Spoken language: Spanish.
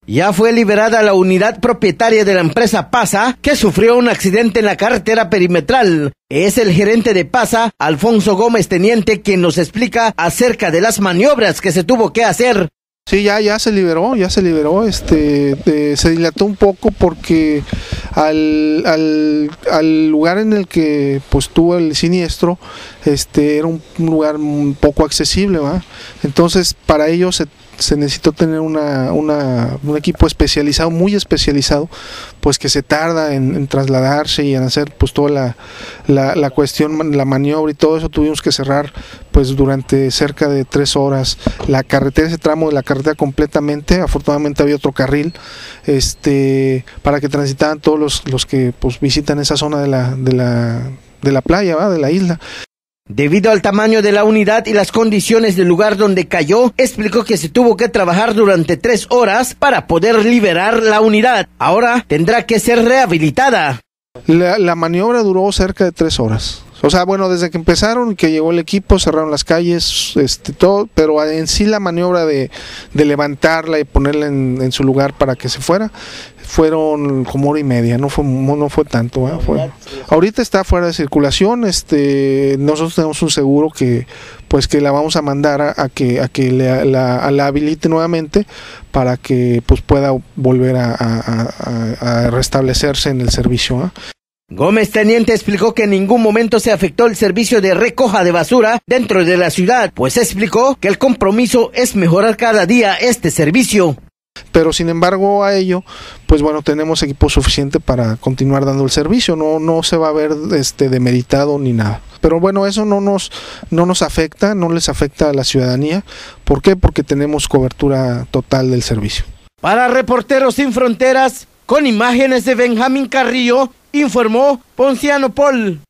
Ya fue liberada la unidad propietaria de la empresa PASA, que sufrió un accidente en la carretera perimetral. Es el gerente de PASA, Alfonso Gómez Teniente, quien nos explica acerca de las maniobras que se tuvo que hacer. Sí, ya se liberó, se dilató un poco porque al lugar en el que pues tuvo el siniestro, era un lugar un poco accesible, ¿va? Entonces para ello se necesitó tener un equipo especializado, muy especializado, pues que se tarda en trasladarse y en hacer pues toda la cuestión, la maniobra y todo eso. Tuvimos que cerrar pues durante cerca de 3 horas la carretera, ese tramo de la carretera completamente. Afortunadamente había otro carril para que transitaran todos los que pues visitan esa zona de la playa, ¿va? De la isla. Debido al tamaño de la unidad y las condiciones del lugar donde cayó, explicó que se tuvo que trabajar durante 3 horas para poder liberar la unidad. Ahora tendrá que ser rehabilitada. La maniobra duró cerca de 3 horas. O sea, bueno, desde que empezaron, que llegó el equipo, cerraron las calles, todo, pero en sí la maniobra de levantarla y ponerla en su lugar para que se fuera, fueron como 1 hora y media, no fue tanto, ¿eh? Ahorita está fuera de circulación. Nosotros tenemos un seguro que la vamos a mandar a que la habilite nuevamente para que pues pueda volver a restablecerse en el servicio, ¿eh? Gómez Teniente explicó que en ningún momento se afectó el servicio de recoja de basura dentro de la ciudad, pues explicó que el compromiso es mejorar cada día este servicio. Pero sin embargo a ello, pues bueno, tenemos equipo suficiente para continuar dando el servicio, no se va a ver demeritado ni nada. Pero bueno, eso no nos afecta, no les afecta a la ciudadanía. ¿Por qué? Porque tenemos cobertura total del servicio. Para Reporteros Sin Fronteras, con imágenes de Benjamín Carrillo, informó Ponciano Paul.